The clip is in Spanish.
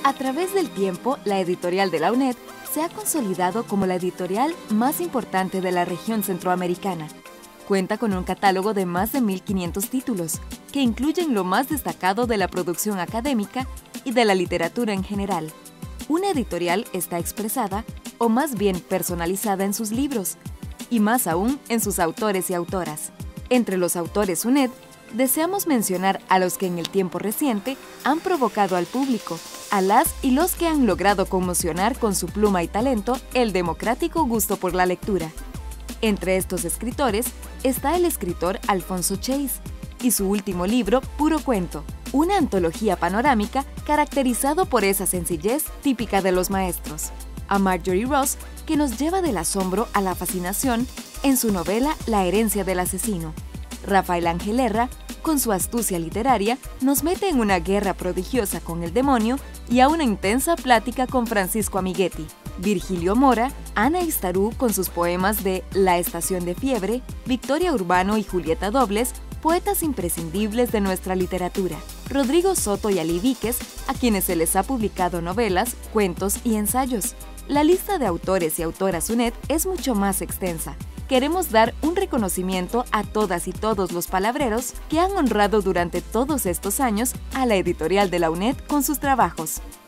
A través del tiempo, la editorial de la UNED se ha consolidado como la editorial más importante de la región centroamericana. Cuenta con un catálogo de más de 1.500 títulos, que incluyen lo más destacado de la producción académica y de la literatura en general. Una editorial está expresada, o más bien personalizada en sus libros, y más aún en sus autores y autoras. Entre los autores UNED, deseamos mencionar a los que en el tiempo reciente han provocado al público, a las y los que han logrado conmocionar con su pluma y talento el democrático gusto por la lectura. Entre estos escritores está el escritor Alfonso Chase y su último libro, Puro Cuento, una antología panorámica caracterizado por esa sencillez típica de los maestros. A Marjorie Ross, que nos lleva del asombro a la fascinación en su novela La herencia del asesino. Rafael Ángel Herra, con su astucia literaria, nos mete en una guerra prodigiosa con el demonio y a una intensa plática con Francisco Amiguetti. Virgilio Mora, Ana Istarú con sus poemas de La estación de fiebre, Victoria Urbano y Julieta Dobles, poetas imprescindibles de nuestra literatura. Rodrigo Soto y Ali Víquez, a quienes se les ha publicado novelas, cuentos y ensayos. La lista de autores y autoras UNED es mucho más extensa. Queremos dar un reconocimiento a todas y todos los palabreros que han honrado durante todos estos años a la editorial de la UNED con sus trabajos.